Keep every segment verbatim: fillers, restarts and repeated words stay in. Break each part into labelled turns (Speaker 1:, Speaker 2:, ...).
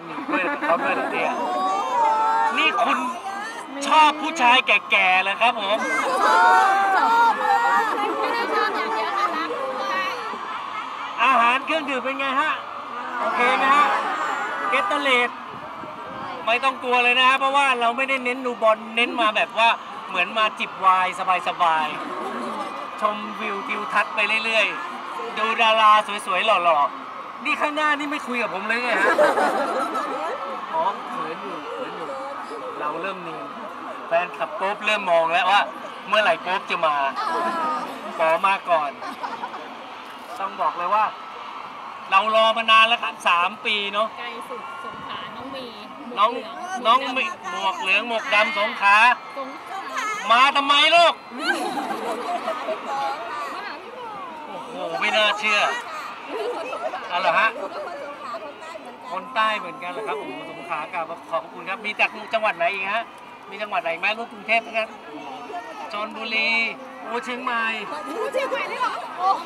Speaker 1: มีด้วยเขาด้วยเหรอเนี่ยนี่คุณชอบผู้ชายแก่ๆเลยครับผมอาหารเครื่องดื่มเป็นไงฮะโอเคไหมฮะเกตเตอร์เลดไม่ต้องกลัวเลยนะฮะเพราะว่าเราไม่ได้เน้นดูบอลเน้นมาแบบว่าเหมือนมาจิบไวน์สบายๆชมวิวทิวทัศน์ไปเรื่อยๆดูดาราสวยๆหล่อๆนี่ข้างหน้านี่ไม่คุยกับผมเลยไงฮะอ๋อเขินอยู่เขินอยู่เราเริ่มเนียนแฟนคลับโป๊บเริ่มมองแล้วว่าเมื่อไหร่โป๊บจะมาขอมาก่อนต้องบอกเลยว่าเรารอมานานแล้วครับสามปีเนาะ
Speaker 2: ไกลสุดสงขลาน้องมี
Speaker 1: น้องน้องมีหมวกเหลืองหมวกดำสงขลามาทำไมลูกโอ้โหไม่น่าเชื่ออะไรฮะคนใต้เหมือนกันเหรอครับโอ้โหสงขลากราบขอบคุณครับมีจากจังหวัดไหนอีกฮะมีจังหวัดไหนไหมลูกกรุงเทพนะครับชลบุรีโอ้เชียงใหม่
Speaker 2: เชียงใหม่เลยเหรอโอ้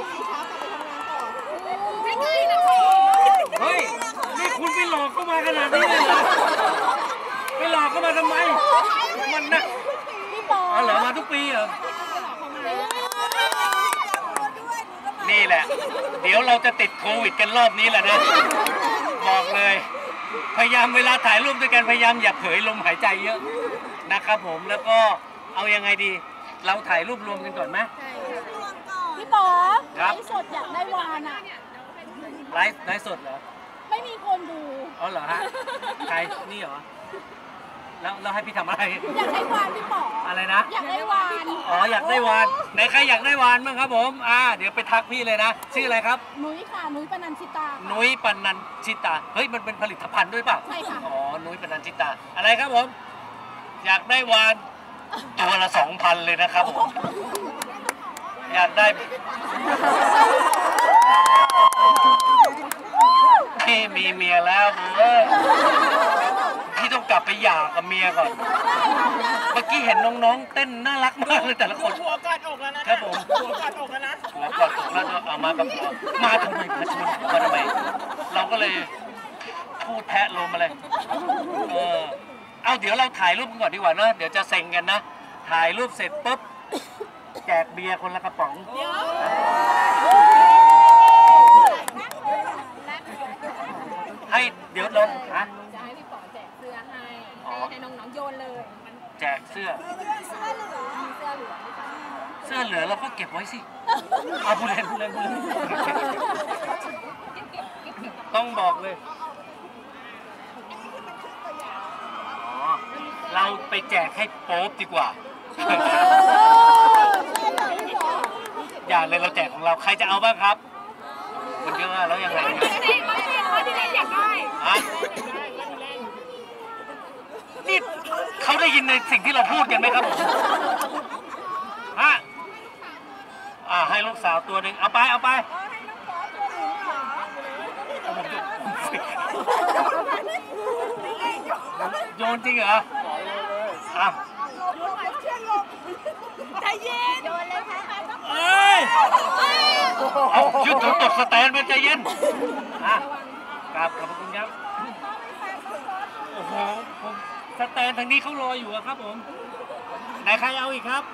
Speaker 2: ไม่ใช่นะ
Speaker 1: เฮ้ยนี่คุณไปหลอกเข้ามาขนาดนี้เลยเหรอไปหลอกเข้ามาทำไมมันนะอ๋อเหรอมาทุกปีเหรอนี่แหละเดี๋ยวเราจะติดโควิดกันรอบนี้แหละนะบอกเลยพยายามเวลาถ่ายรูปด้วยกันพยายามอย่าเผยลมหายใจเยอะนะครับผมแล้วก็เอายังไงดีเราถ่ายรูปรวมกันก่อนไหม
Speaker 2: พี่ป๋อไลฟ์สดอยากได้วานอ่ะ
Speaker 1: ไลฟ์ไลฟ์สดเหรอ
Speaker 2: ไม่มีคนดู
Speaker 1: อ๋อเหรอฮะใครนี่เหรอแล้วเราให้พี่ทำอะไร
Speaker 2: อยากได้วานพี่ป๋อ
Speaker 1: อะไรนะ
Speaker 2: อยากได้วาน
Speaker 1: อ๋ออยากได้วานไหนใครอยากได้วานบ้างครับผมอ่าเดี๋ยวไปทักพี่เลยนะชื่ออะไรครับ
Speaker 2: นุ้ยค่ะนุ้ยปนัญชิตา
Speaker 1: นุ้ยปนัญชิตาเฮ้ยมันเป็นผลิตภัณฑ์ด้วยป่ะ
Speaker 2: ใช่ค่ะ
Speaker 1: อ๋อนุ้ยปนัญชิตาอะไรครับผมอยากได้วานตัวละสองพันเลยนะครับผมอยากได้พี่มีเมียแล้วเว้ยพี่ต้องกลับไปหย่ากับเมียก่อนเมื่อกี้เห็นน้องๆเต้นน่ารักมากเลยแต่ละคน
Speaker 3: หัวกอดอกแล้วนะครับผมหัวกอดอกแล้วนะ
Speaker 1: หัวกอดอกแล้วเอามาแบบมาทำไมมาชวนมาทำไมเราก็เลยพูดแทะลมมาเลยเออเอาเดี๋ยวเราถ่ายรูปกันก่อนดีกว่านะเดี๋ยวจะเซ็งกันนะถ่ายรูปเสร็จปุ๊บแจกเบียร์คนละกระป๋องให้เดี๋ยวลองฮะ
Speaker 2: จะให้พี่ป๋อแจกเสื้อให้ให้น้องๆโยนเลย
Speaker 1: แจกเสื้อ
Speaker 2: เสื้อเหลืองเสื้อเหลือง
Speaker 1: เสื้อเหลืองเราก็เก็บไว้สิเอาผู้เล่นผู้เล่นผู้เล่นต้องบอกเลยอ๋อเราไปแจกให้โป๊ปดีกว่าอย่าเลยเราแจกของเราใครจะเอาบ้างครับมันเยอะแล้วยังไง
Speaker 2: ที่เล่นอยากได้
Speaker 1: นี่เขาได้ยินในสิ่งที่เราพูดกันไหมครับผมฮะอ่าให้ลูกสาวตัวหนึ่งเอาไปเอาไปโยนจริงเหรออ่ะ
Speaker 2: ใจเย็นโยนเลยค่ะ
Speaker 1: เอ้ยเอายุดถึงตกสแตนมันใจเย็นอ่ะกราบขอบคุณครับโอ้โหผมสแตนทางนี้เขารออยู่ครับผมไหนใครเอาอีกครับ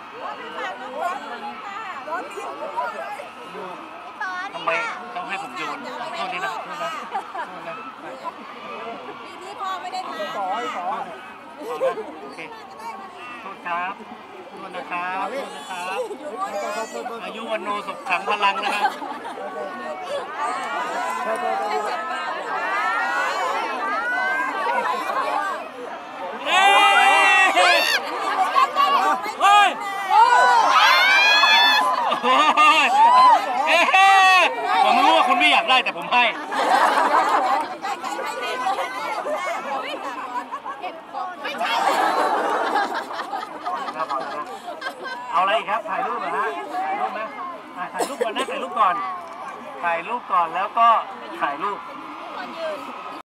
Speaker 1: ทำไมต้องให้ผมโยนโทษนี้นะโทษนะโทษนะ
Speaker 2: ปีนี้พ่อไม่ได้มา
Speaker 1: ขอขอโอเคโทษครับโทษนะครับโทษนะครับอายุวันโนสุขขังพลังนะครับเฮ้ยเฮ้ยผมรู้ว่าคุณไม่อยากได้แต่ผมให้เอาอะไรอีกครับถ่ายรูปเหรอฮะถ่ายรูปไหมถ่ายรูปก่อนนะถ่ายรูปก่อนถ่ายรูปก่อนแล้วก็ถ่ายรูป